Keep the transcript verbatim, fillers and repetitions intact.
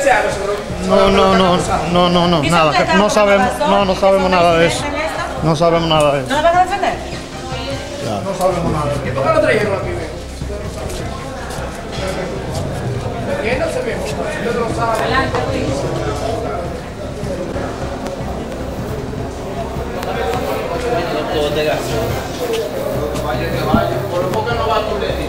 años, seguro. No, no, no, no, no, no, nada. que No sabemos, no, no sabemos nada de eso. No sabemos nada de eso. ¿No lo van a defender? No sabemos nada. ¿Y por qué lo trajeron aquí? Entiéndase bien, usted lo sabe. Adelante, Luis. Todo te gasto. Vaya que vaya, por lo poco no va a tu